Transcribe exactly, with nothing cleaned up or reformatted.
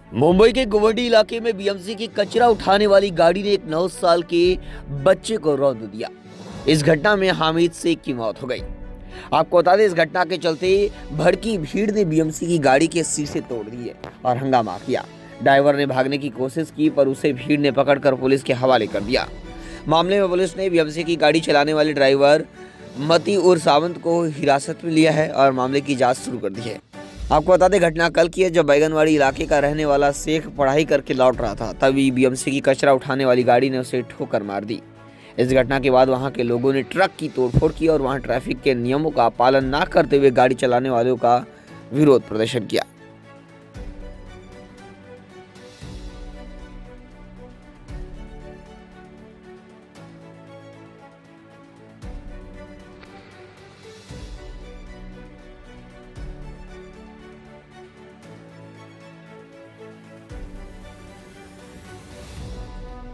मुंबई के गुवाहाटी इलाके में बीएमसी की कचरा उठाने वाली गाड़ी ने एक नौ साल के बच्चे को रौंद दिया। इस घटना में हामिद शेख की मौत हो गई। आपको बता दें, इस घटना के चलते भड़की भीड़ ने बीएमसी की गाड़ी के शीशे तोड़ दिए और हंगामा किया। ड्राइवर ने भागने की कोशिश की पर उसे भीड़ ने पकड़कर पुलिस के हवाले कर दिया। मामले में पुलिस ने बीएमसी की गाड़ी चलाने वाले ड्राइवर मती उर सावंत को हिरासत में लिया है और मामले की जांच शुरू कर दी है। आपको बता दें, घटना कल की है जब बैगनवाड़ी इलाके का रहने वाला शेख पढ़ाई करके लौट रहा था। तभी बीएमसी की कचरा उठाने वाली गाड़ी ने उसे ठोकर मार दी। इस घटना के बाद वहां के लोगों ने ट्रक की तोड़फोड़ की और वहां ट्रैफिक के नियमों का पालन न करते हुए गाड़ी चलाने वालों का विरोध प्रदर्शन किया।